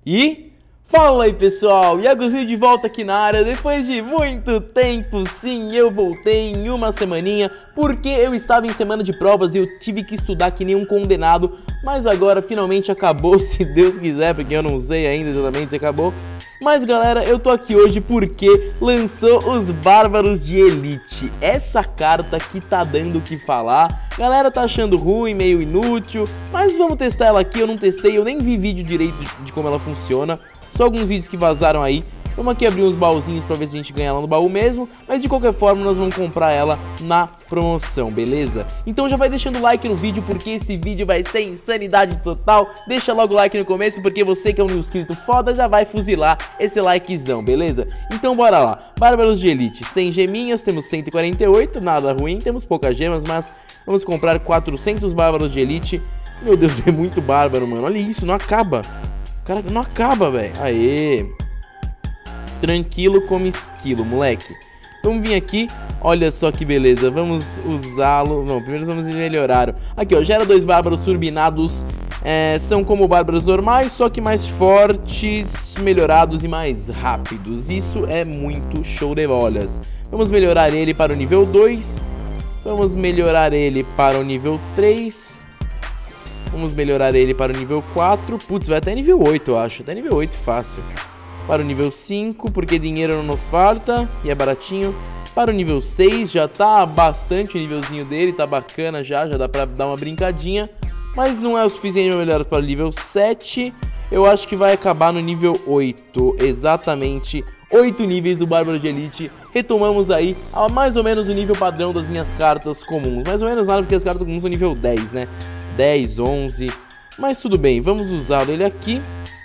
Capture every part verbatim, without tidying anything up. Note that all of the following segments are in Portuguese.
E fala aí pessoal, Iagozinho de volta aqui na área. Depois de muito tempo, sim, eu voltei em uma semaninha, porque eu estava em semana de provas e eu tive que estudar que nem um condenado. Mas agora finalmente acabou, se Deus quiser, porque eu não sei ainda exatamente se acabou. Mas galera, eu tô aqui hoje porque lançou os Bárbaros de Elite. Essa carta que tá dando o que falar. Galera tá achando ruim, meio inútil, mas vamos testar ela aqui. Eu não testei, eu nem vi vídeo direito de como ela funciona. Só alguns vídeos que vazaram aí. Vamos aqui abrir uns baúzinhos pra ver se a gente ganha ela no baú mesmo. Mas de qualquer forma nós vamos comprar ela na promoção, beleza? Então já vai deixando o like no vídeo, porque esse vídeo vai ser insanidade total. Deixa logo o like no começo, porque você que é um inscrito foda já vai fuzilar esse likezão, beleza? Então bora lá. Bárbaros de Elite, cem geminhas, temos cento e quarenta e oito, nada ruim. Temos poucas gemas, mas vamos comprar quatrocentos Bárbaros de Elite. Meu Deus, é muito bárbaro, mano. Olha isso, não acaba. Cara, não acaba, velho. Aê. Tranquilo como esquilo, moleque. Vamos vir aqui. Olha só que beleza. Vamos usá-lo. Não, primeiro vamos melhorar. Aqui, ó. Gera dois bárbaros turbinados. É, são como bárbaros normais, só que mais fortes, melhorados e mais rápidos. Isso é muito show de bolas. Vamos melhorar ele para o nível dois. Vamos melhorar ele para o nível três. Vamos melhorar ele para o nível quatro. Putz, vai até nível oito, eu acho. Até nível oito fácil. Para o nível cinco, porque dinheiro não nos falta e é baratinho. Para o nível seis, já tá bastante o nívelzinho dele, tá bacana já, já dá pra dar uma brincadinha. Mas não é o suficiente para melhorar para o nível sete. Eu acho que vai acabar no nível oito, exatamente. oito níveis do Bárbaro de Elite. Retomamos aí a mais ou menos o nível padrão das minhas cartas comuns. Mais ou menos nada, porque as cartas comuns são nível dez, né? dez, onze, mas tudo bem, vamos usar ele aqui.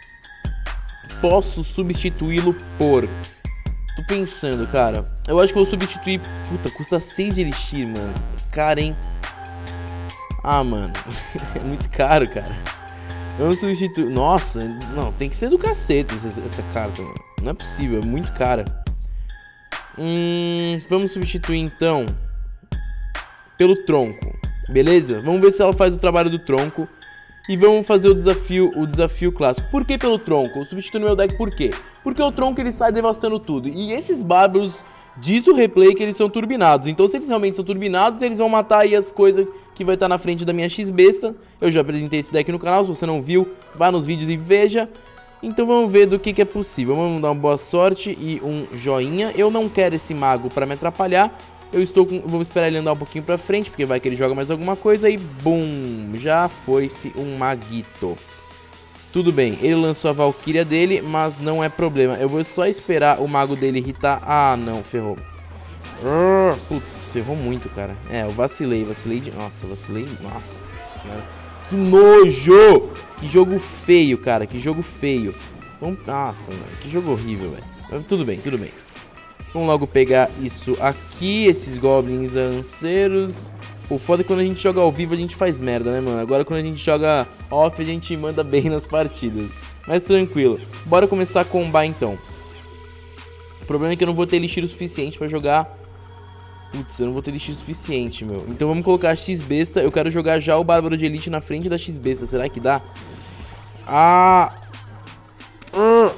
Posso substituí-lo por... Tô pensando, cara. Eu acho que eu vou substituir... Puta, custa seis de elixir, mano. Cara, hein? Ah, mano. É muito caro, cara. Vamos substituir... Nossa, não, tem que ser do cacete essa, essa carta, mano. Não é possível, é muito cara. Hum... Vamos substituir, então, pelo tronco. Beleza? Vamos ver se ela faz o trabalho do tronco. E vamos fazer o desafio, o desafio clássico. Por que pelo tronco? Eu substituo no meu deck por quê? Porque o tronco ele sai devastando tudo. E esses bárbaros, diz o replay que eles são turbinados. Então se eles realmente são turbinados, eles vão matar aí as coisas que vai estar na frente da minha X-Besta. Eu já apresentei esse deck no canal, se você não viu, vá nos vídeos e veja. Então vamos ver do que, que é possível. Vamos dar uma boa sorte e um joinha. Eu não quero esse mago para me atrapalhar. Eu estou com... Vou esperar ele andar um pouquinho pra frente, porque vai que ele joga mais alguma coisa e bum, já foi-se um maguito. Tudo bem, ele lançou a Valkyria dele, mas não é problema. Eu vou só esperar o mago dele irritar. Ah, não, ferrou. Putz, ferrou muito, cara. É, eu vacilei, vacilei de... Nossa, vacilei... Nossa senhora. Que nojo! Que jogo feio, cara, que jogo feio. Vamos... Nossa, mano, que jogo horrível, velho. Tudo bem, tudo bem. Vamos logo pegar isso aqui, esses goblins anceiros. O foda é que quando a gente joga ao vivo a gente faz merda, né, mano? Agora quando a gente joga off a gente manda bem nas partidas. Mas tranquilo. Bora começar a combar então. O problema é que eu não vou ter elixir o suficiente pra jogar... Putz, eu não vou ter elixir o suficiente, meu. Então vamos colocar a X-Besta. Eu quero jogar já o Bárbaro de Elite na frente da X-Besta. Será que dá? Ah... Uh.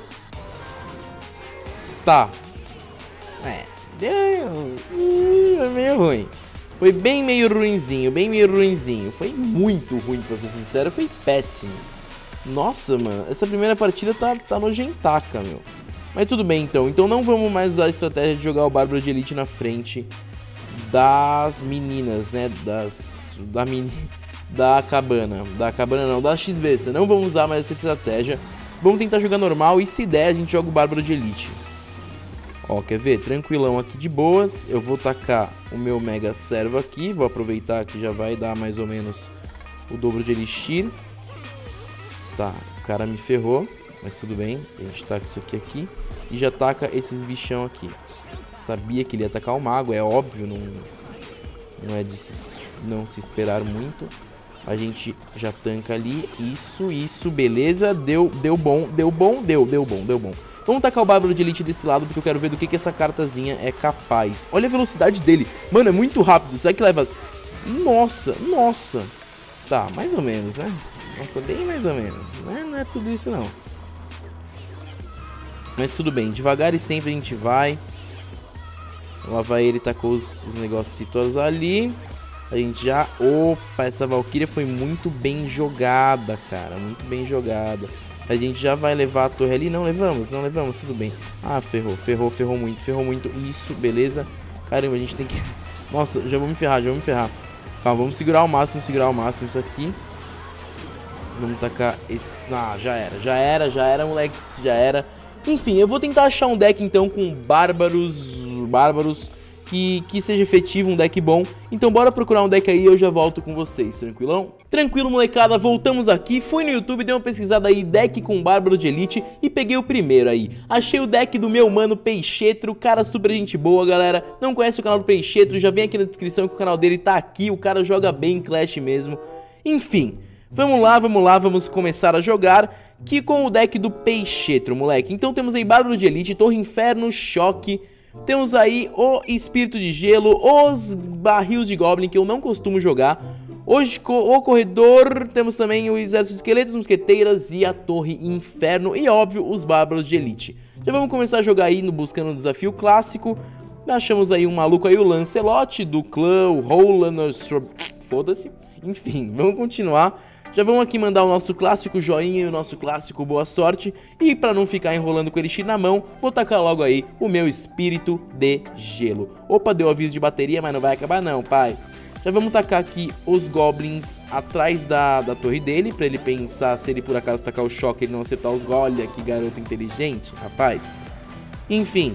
Tá. É, foi meio ruim. Foi bem meio ruinzinho, bem meio ruinzinho. Foi muito ruim, pra ser sincero, foi péssimo. Nossa, mano, essa primeira partida tá, tá nojentaca, meu. Mas tudo bem, então. Então não vamos mais usar a estratégia de jogar o Bárbaro de Elite na frente das meninas, né? Das... Da mini... Da cabana. Da cabana não, da X-Besta. Não vamos usar mais essa estratégia. Vamos tentar jogar normal e se der a gente joga o Bárbaro de Elite. Ó, quer ver? Tranquilão aqui de boas. Eu vou tacar o meu Mega Servo aqui. Vou aproveitar que já vai dar mais ou menos o dobro de Elixir. Tá, o cara me ferrou. Mas tudo bem. A gente taca isso aqui aqui. E já taca esses bichão aqui. Sabia que ele ia atacar o mago. É óbvio, não, não é de se, não se esperar muito. A gente já tanca ali. Isso, isso, beleza. Deu, deu bom, deu bom, deu, deu bom, deu bom. Vamos tacar o Bárbaro de Elite desse lado, porque eu quero ver do que, que essa cartazinha é capaz. Olha a velocidade dele. Mano, é muito rápido. Será que leva... Nossa, nossa. Tá, mais ou menos, né? Nossa, bem mais ou menos. Não é, não é tudo isso, não. Mas tudo bem, devagar e sempre a gente vai. Lá vai ele, tacou os, os negócios ali. A gente já... Opa, essa Valkyria foi muito bem jogada, cara. Muito bem jogada. A gente já vai levar a torre ali. Não levamos, não levamos, tudo bem. Ah, ferrou, ferrou, ferrou muito, ferrou muito. Isso, beleza. Caramba, a gente tem que... Nossa, já vou me ferrar, já vou me ferrar. Calma, vamos segurar ao máximo, segurar ao máximo isso aqui. Vamos tacar esse... Ah, já era, já era, já era, moleque, já era. Enfim, eu vou tentar achar um deck então com bárbaros... Bárbaros... Que, que seja efetivo, um deck bom. Então bora procurar um deck aí e eu já volto com vocês, tranquilão? Tranquilo, molecada, voltamos aqui. Fui no YouTube, dei uma pesquisada aí, deck com Bárbaro de Elite, e peguei o primeiro aí. Achei o deck do meu mano Peixetro, cara super gente boa, galera. Não conhece o canal do Peixetro, já vem aqui na descrição que o canal dele tá aqui. O cara joga bem em Clash mesmo. Enfim, vamos lá, vamos lá, vamos começar a jogar que com o deck do Peixetro, moleque. Então temos aí Bárbaro de Elite, Torre Inferno, Choque. Temos aí o Espírito de Gelo, os Barris de Goblin, que eu não costumo jogar. Hoje, o Corredor, temos também o Exército de Esqueletos, Mosqueteiras e a Torre Inferno. E, óbvio, os Bárbaros de Elite. Já vamos começar a jogar aí no buscando um desafio clássico. Achamos aí um maluco aí, o Lancelot, do clã, o Roland, foda-se. Enfim, vamos continuar. Já vamos aqui mandar o nosso clássico joinha e o nosso clássico boa sorte. E pra não ficar enrolando com o Elixir na mão, vou tacar logo aí o meu Espírito de Gelo. Opa, deu aviso de bateria, mas não vai acabar não, pai. Já vamos tacar aqui os Goblins atrás da, da torre dele, pra ele pensar se ele por acaso tacar o choque, ele não acertar os Goblins. Olha que garoto inteligente, rapaz. Enfim,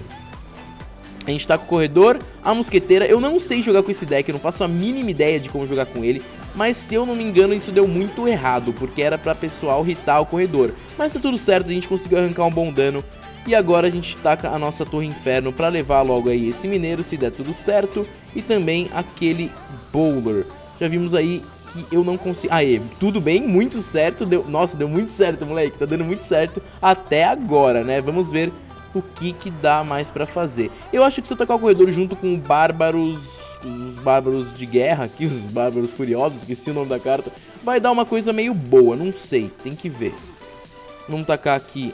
a gente tá com o Corredor, a Mosqueteira. Eu não sei jogar com esse deck, eu não faço a mínima ideia de como jogar com ele. Mas se eu não me engano isso deu muito errado, porque era pra pessoal hitar o Corredor. Mas tá tudo certo, a gente conseguiu arrancar um bom dano. E agora a gente taca a nossa Torre Inferno pra levar logo aí esse mineiro, se der tudo certo. E também aquele Bowler. Já vimos aí que eu não consigo... Aê, tudo bem, muito certo. Deu... Nossa, deu muito certo, moleque, tá dando muito certo até agora, né? Vamos ver o que que dá mais pra fazer. Eu acho que se eu tacar o Corredor junto com o Bárbaros... Os Bárbaros de Guerra aqui, os Bárbaros Furiosos, esqueci o nome da carta, vai dar uma coisa meio boa, não sei, tem que ver. Vamos tacar aqui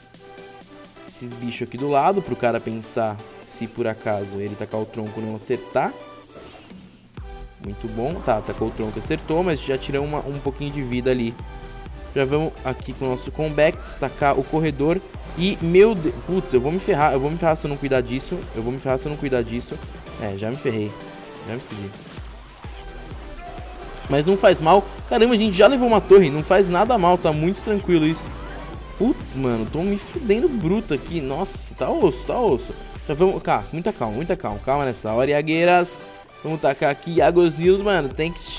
esses bichos aqui do lado, pro cara pensar se por acaso ele tacar o tronco não acertar. Muito bom, tá, tacou o tronco, acertou, mas já tirou uma, um pouquinho de vida ali. Já vamos aqui com o nosso Combex, tacar o Corredor. E, meu Deus, putz, eu vou me ferrar, eu vou me ferrar se eu não cuidar disso, eu vou me ferrar se eu não cuidar disso. É, já me ferrei. Já me fugi. Mas não faz mal. Caramba, a gente já levou uma torre. Não faz nada mal, tá muito tranquilo isso. Putz, mano, tô me fudendo bruto aqui. Nossa, tá osso, tá osso. Já vamos... Cá, muita calma, muita calma. Calma nessa hora, Iagueiras. Vamos tacar aqui Águas News, mano. Tem que...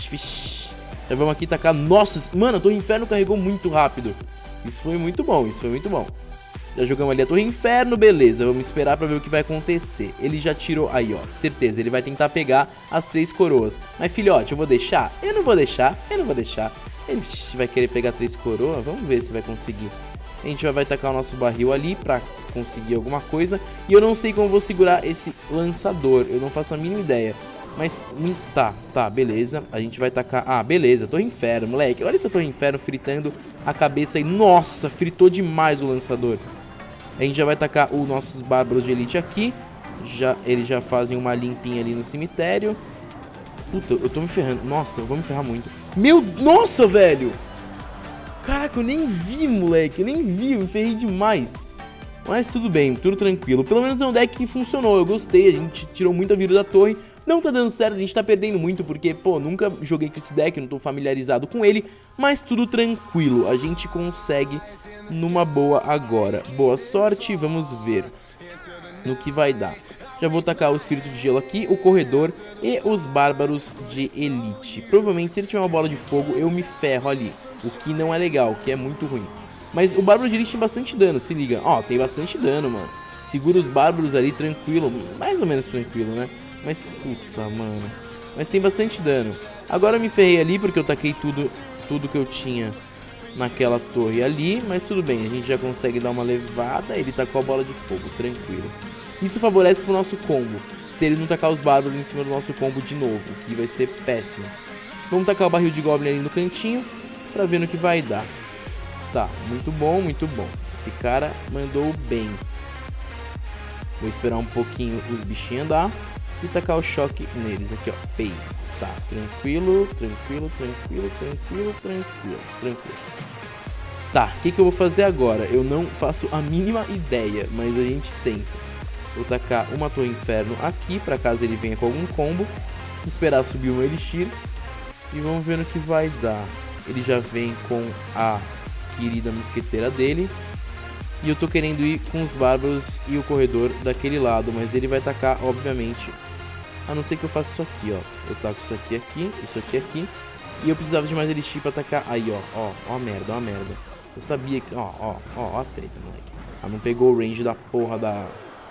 Já vamos aqui tacar... Nossa, mano, a Torre Inferno carregou muito rápido. Isso foi muito bom, isso foi muito bom. Já jogamos ali a Torre Inferno, beleza, vamos esperar pra ver o que vai acontecer. Ele já tirou, aí ó, certeza, ele vai tentar pegar as três coroas. Mas filhote, eu vou deixar? Eu não vou deixar, eu não vou deixar. Ele vai querer pegar três coroas, vamos ver se vai conseguir. A gente já vai tacar o nosso barril ali pra conseguir alguma coisa. E eu não sei como vou segurar esse lançador, eu não faço a mínima ideia. Mas, tá, tá, beleza. A gente vai tacar... Ah, beleza, Torre Inferno, moleque. Olha essa Torre Inferno fritando a cabeça aí. Nossa, fritou demais o lançador. A gente já vai tacar os nossos Bárbaros de Elite aqui. Já, eles já fazem uma limpinha ali no cemitério. Puta, eu tô me ferrando. Nossa, eu vou me ferrar muito. Meu... Nossa, velho! Caraca, eu nem vi, moleque. Eu nem vi, eu me ferrei demais. Mas tudo bem, tudo tranquilo. Pelo menos é um deck que funcionou, eu gostei. A gente tirou muita vida da torre. Não tá dando certo, a gente tá perdendo muito porque, pô, nunca joguei com esse deck, não tô familiarizado com ele. Mas tudo tranquilo, a gente consegue numa boa agora. Boa sorte, vamos ver no que vai dar. Já vou tacar o Espírito de Gelo aqui, o Corredor e os Bárbaros de Elite. Provavelmente se ele tiver uma bola de fogo eu me ferro ali, o que não é legal, o que é muito ruim. Mas o Bárbaro de Elite tem bastante dano, se liga. Ó, tem bastante dano, mano. Segura os Bárbaros ali tranquilo, mais ou menos tranquilo, né? Mas, puta, mano. Mas tem bastante dano. Agora eu me ferrei ali porque eu taquei tudo, tudo que eu tinha naquela torre ali. Mas tudo bem, a gente já consegue dar uma levada. Ele tacou a bola de fogo, tranquilo. Isso favorece pro nosso combo. Se ele não tacar os Bárbaros em cima do nosso combo de novo, que vai ser péssimo. Vamos tacar o barril de Goblin ali no cantinho pra ver no que vai dar. Tá, muito bom, muito bom. Esse cara mandou bem. Vou esperar um pouquinho os bichinhos andar e tacar o choque neles. Aqui, ó. Pei. Tá, tranquilo, tranquilo, tranquilo, tranquilo, tranquilo, tranquilo. Tá, o que, que eu vou fazer agora? Eu não faço a mínima ideia, mas a gente tenta. Vou tacar uma torre inferno aqui, pra caso ele venha com algum combo. Esperar subir um elixir. E vamos ver no que vai dar. Ele já vem com a querida mosqueteira dele. E eu tô querendo ir com os bárbaros e o corredor daquele lado. Mas ele vai tacar, obviamente. A não ser que eu faça isso aqui, ó. Eu taco isso aqui, aqui, isso aqui, aqui. E eu precisava de mais elixir pra atacar. Aí, ó, ó, ó a merda, ó a merda. Eu sabia que... Ó, ó, ó, ó a treta, moleque. Ah, não pegou o range da porra da...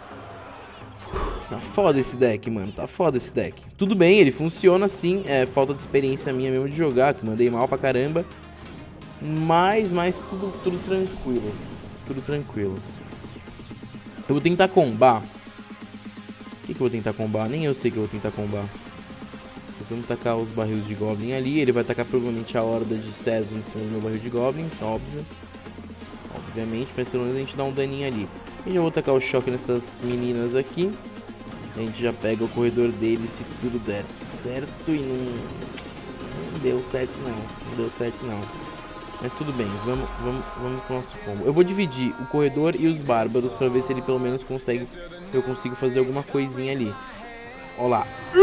Tá foda esse deck, mano. Tá foda esse deck. Tudo bem, ele funciona sim. É falta de experiência minha mesmo de jogar, que mandei mal pra caramba. Mas, mas tudo, tudo tranquilo. Tudo tranquilo. Eu vou tentar combar. O que, que eu vou tentar combar? Nem eu sei que eu vou tentar combar. Nós vamos tacar os barris de Goblin ali. Ele vai tacar provavelmente a horda de servos em cima do meu barril de Goblins, óbvio. Obviamente, mas pelo menos a gente dá um daninho ali. E já vou tacar o choque nessas meninas aqui. A gente já pega o corredor dele se tudo der certo. E não, não deu certo não. Não deu certo não. Mas tudo bem, vamos, vamos, vamos com o nosso combo. Eu vou dividir o corredor e os bárbaros pra ver se ele pelo menos consegue... Eu consigo fazer alguma coisinha ali. Ó lá.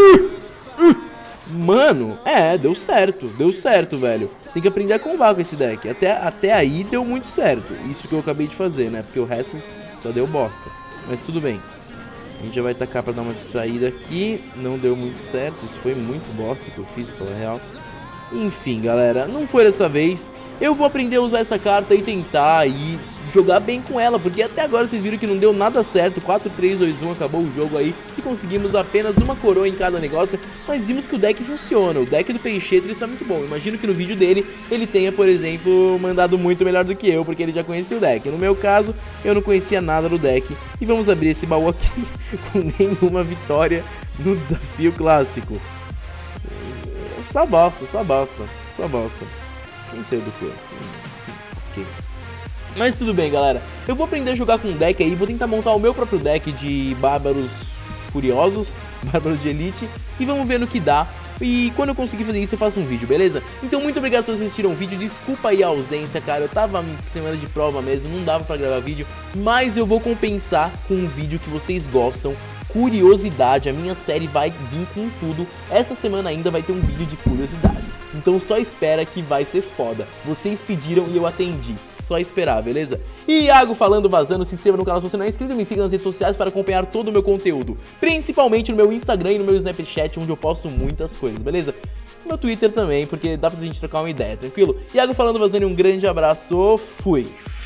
Mano, é, deu certo. Deu certo, velho. Tem que aprender a combar com esse deck. Até, até aí deu muito certo. Isso que eu acabei de fazer, né? Porque o resto só deu bosta. Mas tudo bem. A gente já vai tacar pra dar uma distraída aqui. Não deu muito certo. Isso foi muito bosta que eu fiz, pela real. Enfim, galera, não foi dessa vez. Eu vou aprender a usar essa carta e tentar aí jogar bem com ela, porque até agora vocês viram que não deu nada certo. Quatro, três, dois, um, acabou o jogo aí e conseguimos apenas uma coroa em cada negócio. Mas vimos que o deck funciona. O deck do Peixeiro está muito bom. Imagino que no vídeo dele ele tenha, por exemplo, mandado muito melhor do que eu, porque ele já conhecia o deck. No meu caso, eu não conhecia nada do deck. E vamos abrir esse baú aqui com nenhuma vitória no desafio clássico. Só bosta, só bosta, só bosta. Nem sei do que. Ok. Mas tudo bem, galera. Eu vou aprender a jogar com um deck aí. Vou tentar montar o meu próprio deck de bárbaros furiosos, bárbaros de elite. E vamos ver no que dá. E quando eu conseguir fazer isso eu faço um vídeo, beleza? Então muito obrigado a todos que assistiram o vídeo. Desculpa aí a ausência, cara. Eu tava semana de prova mesmo, não dava pra gravar vídeo. Mas eu vou compensar com um vídeo que vocês gostam. Curiosidade, a minha série vai vir com tudo. Essa semana ainda vai ter um vídeo de curiosidade. Então só espera que vai ser foda. Vocês pediram e eu atendi. Só esperar, beleza? E Iago falando, vazando. Se inscreva no canal se você não é inscrito. Me siga nas redes sociais para acompanhar todo o meu conteúdo. Principalmente no meu Instagram e no meu Snapchat, onde eu posto muitas coisas, beleza? No meu Twitter também, porque dá pra gente trocar uma ideia, tranquilo? Iago falando, vazando, um grande abraço. Fui!